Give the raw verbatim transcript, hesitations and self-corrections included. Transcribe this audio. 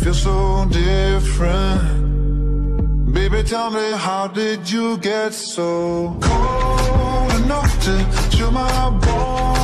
feel so different. Baby, tell me, how did you get so cold enough to chill my bones?